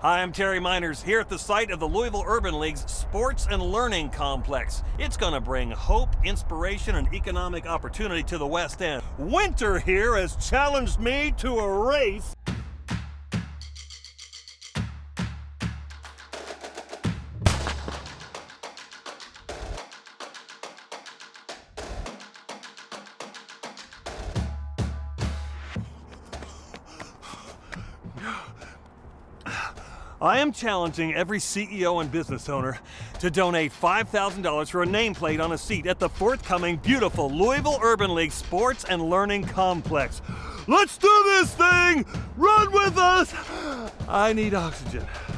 Hi, I'm Terry Miners here at the site of the Louisville Urban League's Sports and Learning Complex. It's going to bring hope, inspiration, and economic opportunity to the West End. Winter here has challenged me to a race. I am challenging every CEO and business owner to donate $5,000 for a nameplate on a seat at the forthcoming beautiful Louisville Urban League Sports and Learning Complex. Let's do this thing! Run with us! I need oxygen.